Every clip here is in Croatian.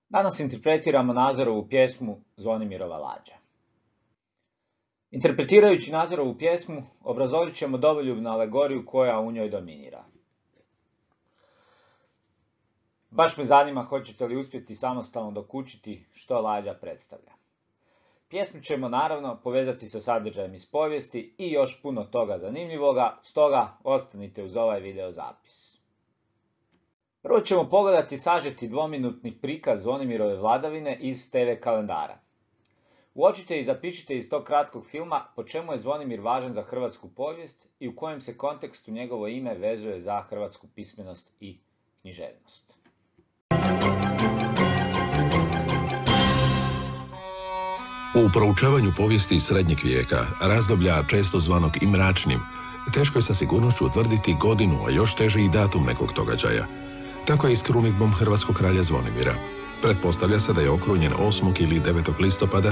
Danas interpretiramo Nazorovu pjesmu Zvonimirova lađa. Interpretirajući Nazorovu pjesmu, obrazložit ćemo domoljubnu alegoriju koja u njoj dominira. Baš me zanima hoćete li uspjeti samostalno dokučiti što lađa predstavlja. Pjesmu ćemo naravno povezati sa sadržajem iz povijesti i još puno toga zanimljivoga, stoga ostanite uz ovaj video zapis. Prvo ćemo pogledati sažeti dvominutni prikaz Zvonimirove vladavine iz TV kalendara. Uočite i zapišite iz tog kratkog filma po čemu je Zvonimir važan za hrvatsku povijest i u kojem se kontekstu njegovo ime vezuje za hrvatsku pismenost i književnost. U proučavanju povijesti srednjeg vijeka, razdoblja često zvanog i mračnim, teško je sa sigurnošću utvrditi godinu, a još teže i datum nekog događaja. Tako je i s krunidbom hrvatskog kralja Zvonimira. Pretpostavlja se da je okrunjen 8. ili 9. listopada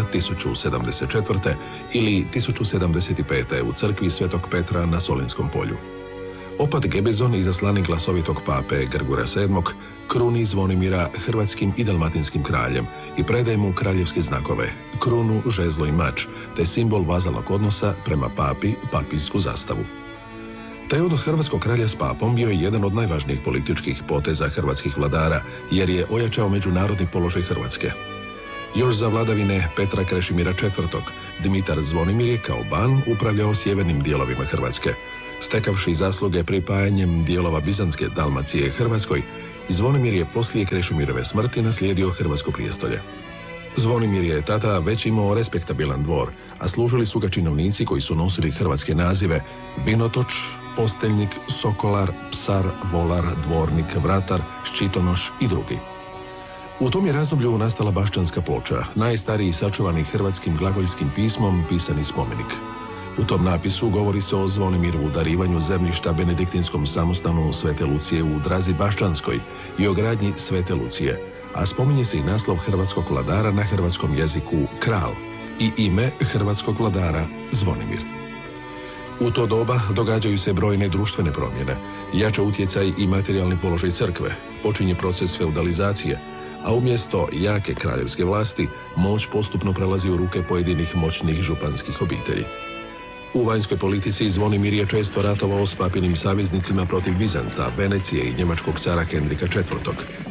1074. ili 1075. u crkvi Svetog Petra na Solinskom polju. Opat Gebizon, izaslanik glasovitog pape Grgura VII, kruni Zvonimira hrvatskim i dalmatinskim kraljem i predaje mu kraljevske znakove, krunu, žezlo i mač, te simbol vazalnog odnosa prema papi, papijsku zastavu. Taj odnos hrvatskog kralja s papom bio je jedan od najvažnijih političkih poteza hrvatskih vladara, jer je ojačao međunarodni položaj Hrvatske. Još za vladavine Petra Krešimira IV. Dimitar Zvonimir je kao ban upravljao sjevernim dijelovima Hrvatske. Stekavši zasluge pripajanjem dijelova Bizantske Dalmacije Hrvatskoj, Zvonimir je poslije Krešimirove smrti naslijedio hrvatsko prijestolje. Zvonimir je tada već imao respektabilan dvor, a služili su ga činovnici koji su nosili hrvatske nazive Vinotoč, Posteljnik, Sokolar, Psar, Volar, Dvornik, Vratar, Ščitonoš i drugi. U tom je razdoblju nastala Baščanska ploča, najstariji sačuvani hrvatskim glagoljskim pismom pisani spomenik. U tom napisu govori se o Zvonimiru u darivanju zemljišta benediktinskom samostanu Svete Lucije u Drazi Baščanskoj i o gradnji Svete Lucije, a spominje se i naslov hrvatskog vladara na hrvatskom jeziku Kralj i ime hrvatskog vladara Zvonimir. U to doba događaju se brojne društvene promjene, jača utjecaj i materijalni položaj crkve, počinje proces feudalizacije, a umjesto jake kraljevske vlasti, moć postupno prelazi u ruke pojedinih moćnih županskih obitelji. U vanjskoj politici Zvonimir je često ratovao s papinim saveznicima protiv Bizanta, Venecije i njemačkog cara Henrika IV.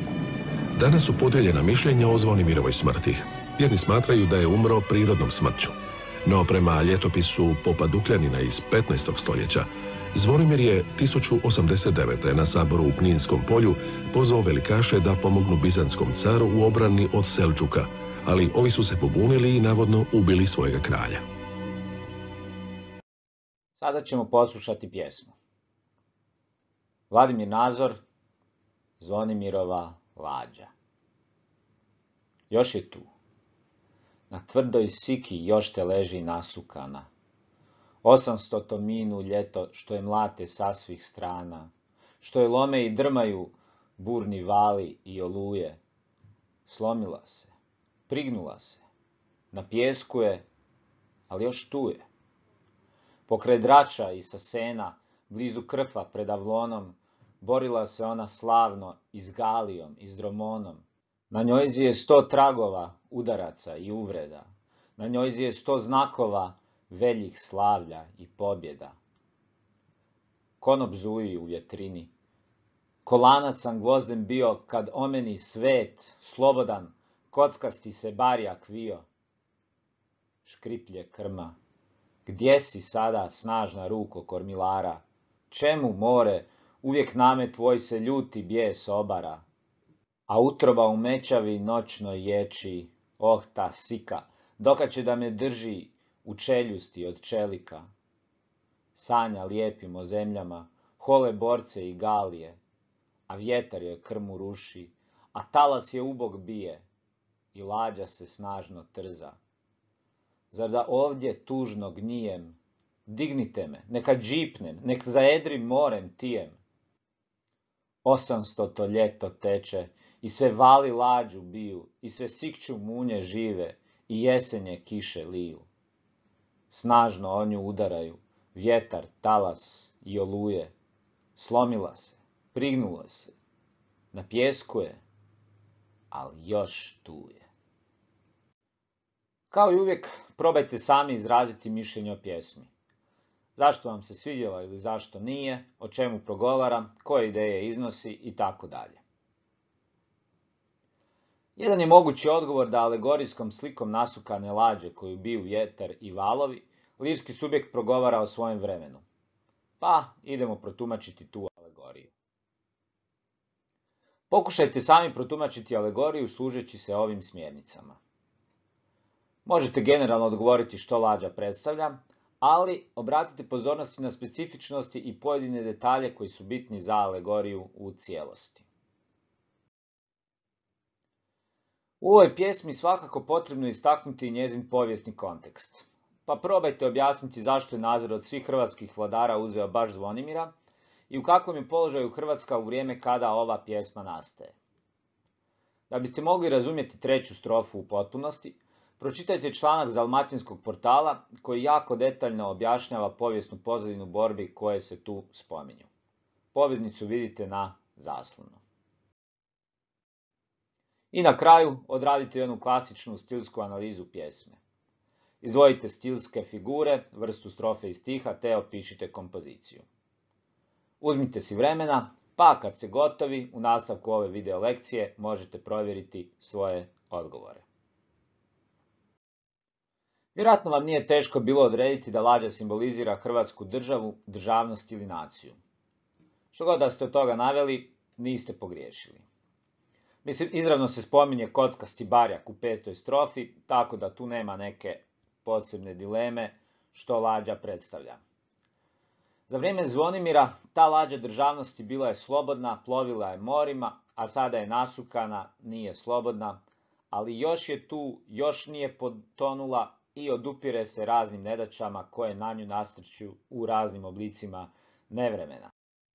Danas su podijeljena mišljenja o Zvonimirovoj smrti. Jedni smatraju da je umro prirodnom smrću. No prema ljetopisu popa Dukljanina iz 15. stoljeća, Zvonimir je 1089. na saboru u Kninskom polju pozvao velikaše da pomognu Bizanskom caru u obrani od Selđuka, ali ovi su se pobunili i navodno ubili svojega kralja. Sada ćemo poslušati pjesmu. Vladimir Nazor, Zvonimirova lađa. Još je tu. Na tvrdoj siki još te leži nasukana. 800 minu ljeto što je mlate sa svih strana, što je lome i drmaju burni vali i oluje. Slomila se, prignula se, na pijesku je, ali još tu je. Pokraj Drača i sa sena, blizu Krfa pred Avlonom, borila se ona slavno i s Galijom i s Dromonom. Na njojzi je 100 tragova, udaraca i uvreda. Na njojzi je 100 znakova, veljih slavlja i pobjeda. Konop zuji u vjetrini. Kolanac sam gvozdem bio, kad o meni svet, slobodan, kockasti se barjak vio. Škriplje krma. Gdje si sada, snažna ruko kormilara? Čemu, more, uvijek namet tvoj se ljuti bijes obara? A utroba u mečavi noćnoj ječi, oh ta sika, dokad će da me drži u čeljusti od čelika? Sanja lijepim o zemljama, hole borce i galije, a vjetar joj krmu ruši, a talas je ubog bije, i lađa se snažno trza. Zar da ovdje tužno gnijem? Dignite me, neka džipnem, nek zaedrim morem tijem. 800 ljeto teče, i sve vali lađu biju, i sve sikću munje žive, i jesenje kiše liju. Snažno o nju udaraju, vjetar, talas i oluje. Slomila se, prignula se, na pijesku je, ali još tu je. Kao i uvijek, probajte sami izraziti mišljenje o pjesmi. Zašto vam se svidjela ili zašto nije, o čemu progovara, koje ideje iznosi i tako dalje. Jedan je mogući odgovor da alegorijskom slikom nasukane lađe koju biju vjetar i valovi, lirski subjekt progovara o svojem vremenu. Pa idemo protumačiti tu alegoriju. Pokušajte sami protumačiti alegoriju služeći se ovim smjernicama. Možete generalno odgovoriti što lađa predstavlja, ali obratite pozornosti na specifičnosti i pojedine detalje koji su bitni za alegoriju u cijelosti. U ovoj pjesmi svakako potrebno istaknuti njezin povijesni kontekst. Pa probajte objasniti zašto je Nazor od svih hrvatskih vladara uzeo baš Zvonimira i u kakvom je položaju Hrvatska u vrijeme kada ova pjesma nastaje. Da biste mogli razumjeti treću strofu u potpunosti, pročitajte članak z Dalmatinskog portala koji jako detaljno objašnjava povijesnu pozadinu borbi koje se tu spominju. Poveznicu vidite na zaslonu. I na kraju odradite jednu klasičnu stilsku analizu pjesme. Izdvojite stilske figure, vrstu strofe i stiha te opišite kompoziciju. Uzmite si vremena, pa kad ste gotovi, u nastavku ove video lekcije možete provjeriti svoje odgovore. Vjerojatno vam nije teško bilo odrediti da lađa simbolizira Hrvatsku državu, državnost ili naciju. Što god da ste od toga naveli, niste pogriješili. Mislim, izravno se spominje kockasti barjak u 5. strofi, tako da tu nema neke posebne dileme što lađa predstavlja. Za vrijeme Zvonimira ta lađa državnosti bila je slobodna, plovila je morima, a sada je nasukana, nije slobodna, ali još je tu, još nije potonula i odupire se raznim nedaćama koje na nju nasrću u raznim oblicima nevremena.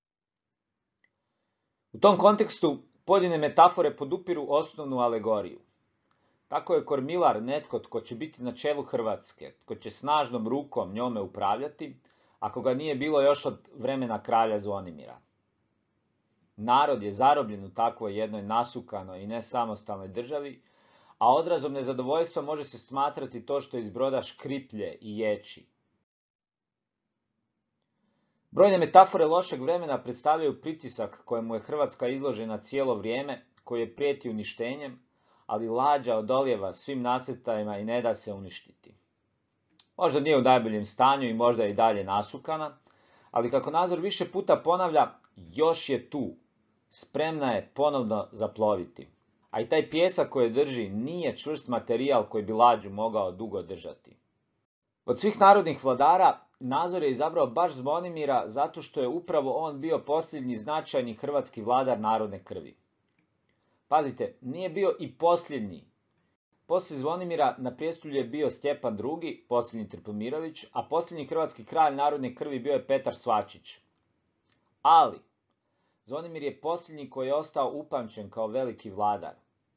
U tom kontekstu pojedine metafore podupiru osnovnu alegoriju. Tako je kormilar netko tko će biti na čelu Hrvatske, tko će snažnom rukom njome upravljati, ako ga nije bilo još od vremena kralja Zvonimira. Narod je zarobljen u takvoj jednoj nasukanoj i nesamostalnoj državi, a odrazom nezadovoljstva može se smatrati to što iz broda škriplje i ječi. Brojne metafore lošeg vremena predstavljaju pritisak kojemu je Hrvatska izložena cijelo vrijeme, koji je prijeti uništenjem, ali lađa odolijeva svim nasrtajima i ne da se uništiti. Možda nije u najboljem stanju i možda je i dalje nasukana, ali kako Nazor više puta ponavlja, još je tu, spremna je ponovno zaploviti. A i taj pijesak koji drži nije čvrst materijal koji bi lađu mogao dugo držati. Od svih narodnih vladara, Nazor je izabrao baš Zvonimira zato što je upravo on bio posljednji značajni hrvatski vladar narodne krvi. Pazite, nije bio i posljednji. Poslije Zvonimira na prijestolju je bio Stjepan II, posljednji Trpimirović, a posljednji hrvatski kralj narodne krvi bio je Petar Svačić. Ali, Zvonimir je posljednji koji je ostao upamćen kao veliki vladar.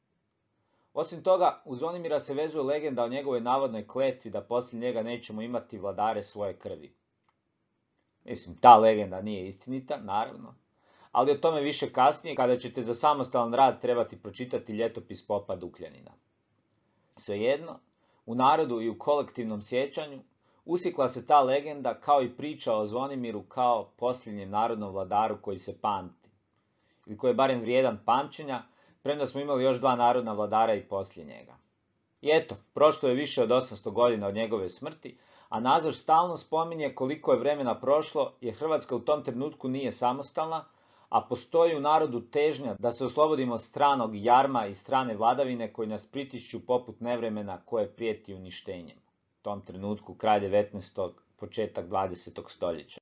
Osim toga, u Zvonimira se vezuje legenda o njegovoj navodnoj kletvi da poslije njega nećemo imati vladare svoje krvi. Mislim, ta legenda nije istinita, naravno, ali o tome više kasnije kada ćete za samostalan rad trebati pročitati ljetopis popa Dukljanina. Svejedno, u narodu i u kolektivnom sjećanju usjekla se ta legenda kao i priča o Zvonimiru kao posljednjem narodnom vladaru koji se pamti, ili koji je barem vrijedan pamćenja, premda smo imali još 2 narodna vladara i poslije njega. I eto, prošlo je više od 800 godina od njegove smrti, a Nazor stalno spominje koliko je vremena prošlo jer Hrvatska u tom trenutku nije samostalna, a postoji u narodu težnja da se oslobodimo stranog jarma i strane vladavine koji nas pritišću poput nevremena koje prijeti uništenjem. U tom trenutku kraj 19. početak 20. stoljeća.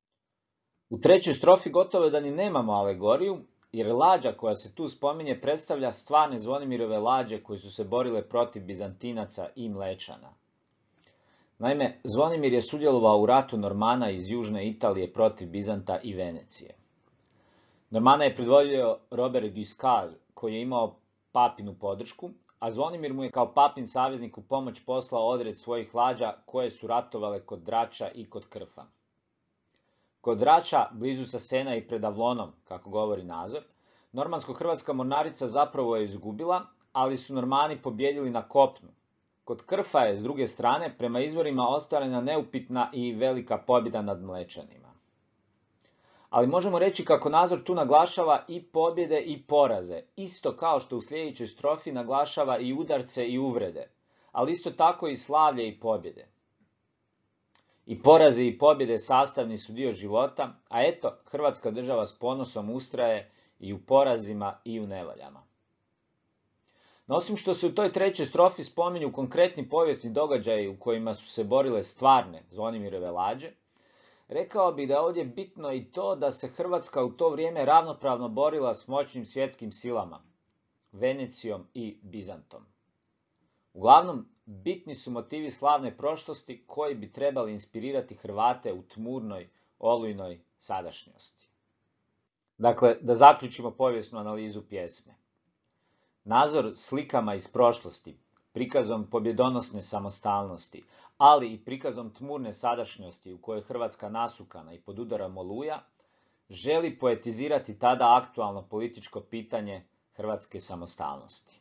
U 3. strofi gotovo da ni nemamo alegoriju, jer lađa koja se tu spominje predstavlja stvarne Zvonimirove lađe koji su se borile protiv Bizantinaca i Mlečana. Naime, Zvonimir je sudjelovao u ratu Normana iz južne Italije protiv Bizanta i Venecije. Normana je predvodio Robert Guiscard, koji je imao papinu podršku, a Zvonimir mu je kao papin saveznik u pomoć poslao odred svojih lađa koje su ratovale kod Drača i kod Krfa. Kod Drača, blizu Sasena i pred Avlonom, kako govori Nazor, normansko-hrvatska mornarica zapravo je izgubila, ali su Normani pobijedili na kopnu. Kod Krfa je, s druge strane, prema izvorima ostvarena neupitna i velika pobjeda nad Mlečanima. Ali možemo reći kako Nazor tu naglašava i pobjede i poraze, isto kao što u sljedećoj strofi naglašava i udarce i uvrede, ali isto tako i slavlje i pobjede. I poraze i pobjede sastavni su dio života, a eto, Hrvatska država s ponosom ustraje i u porazima i u nevoljama. No, osim što se u toj trećoj strofi spominju konkretni povijesni događaji u kojima su se borile stvarne Zvonimirove lađe, rekao bih da je ovdje bitno i to da se Hrvatska u to vrijeme ravnopravno borila s moćnim svjetskim silama, Venecijom i Bizantom. Uglavnom, bitni su motivi slavne prošlosti koji bi trebali inspirirati Hrvate u tmurnoj, olujnoj sadašnjosti. Dakle, da zaključimo povijesnu analizu pjesme. Nazor slikama iz prošlosti, prikazom pobjedonosne samostalnosti, ali i prikazom tmurne sadašnjosti u kojoj je Hrvatska nasukana i pod udarom oluja, želi poetizirati tada aktualno političko pitanje hrvatske samostalnosti.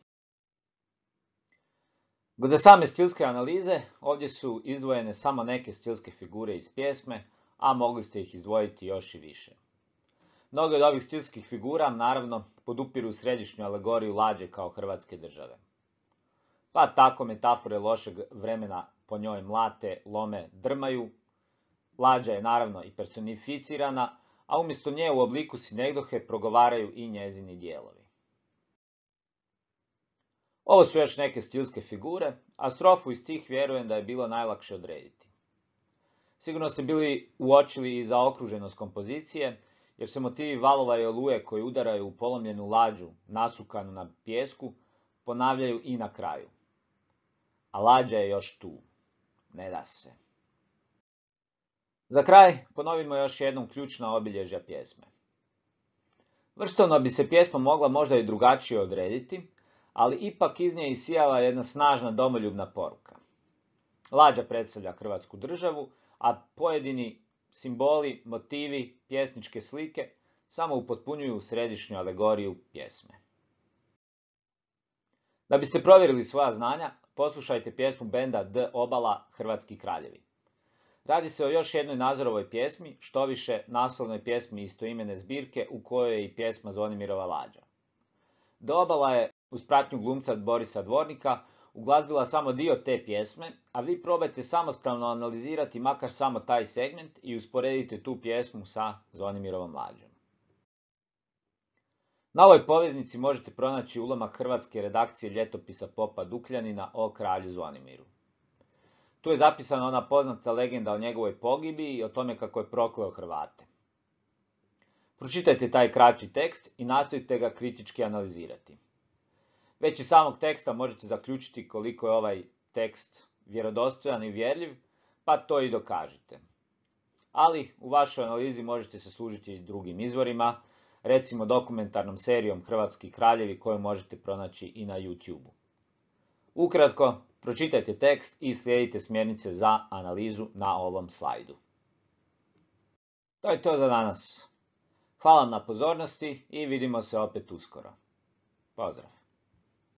Glede same stilske analize, ovdje su izdvojene samo neke stilske figure iz pjesme, a mogli ste ih izdvojiti još i više. Mnoge od ovih stilskih figura, naravno, podupiru središnju alegoriju lađe kao Hrvatske države. Pa tako metafore lošeg vremena po njoj mlate, lome, drmaju. Lađa je naravno i personificirana, a umjesto nje u obliku sinegdohe progovaraju i njezini dijelovi. Ovo su još neke stilske figure, a strofu iz tih vjerujem da je bilo najlakše odrediti. Sigurno ste bili uočili i zaokruženost kompozicije, jer se motivi valova i oluje koji udaraju u polomljenu lađu nasukanu na pijesku ponavljaju i na kraju. A lađa je još tu. Ne da se. Za kraj ponovimo još jednom ključna obilježja pjesme. Vrstovno bi se pjesma mogla možda i drugačije odrediti, ali ipak iz nje isijava jedna snažna domoljubna poruka. Lađa predstavlja Hrvatsku državu, a pojedini simboli, motivi, pjesničke slike samo upotpunjuju središnju alegoriju pjesme. Da biste provjerili svoja znanja, poslušajte pjesmu benda D Obala Hrvatski kraljevi. Radi se o još jednoj Nazorovoj pjesmi, štoviše naslovnoj pjesmi istoimene zbirke u kojoj je i pjesma Zvonimirova lađa. D Obala je, uz pratnju glumca Borisa Dvornika, uglazbila samo dio te pjesme, a vi probajte samostalno analizirati makar samo taj segment i usporedite tu pjesmu sa Zvonimirovom lađom. Na ovoj poveznici možete pronaći ulomak hrvatske redakcije ljetopisa popa Dukljanina o kralju Zvonimiru. Tu je zapisana ona poznata legenda o njegovoj pogibiji i o tome kako je prokleo Hrvate. Pročitajte taj kraći tekst i nastojite ga kritički analizirati. Već iz samog teksta možete zaključiti koliko je ovaj tekst vjerodostojan i vjerljiv, pa to i dokažite. Ali u vašoj analizi možete se služiti i drugim izvorima, recimo dokumentarnom serijom Hrvatski kraljevi koju možete pronaći i na YouTube-u. Ukratko, pročitajte tekst i slijedite smjernice za analizu na ovom slajdu. To je to za danas. Hvala vam na pozornosti i vidimo se opet uskoro. Pozdrav!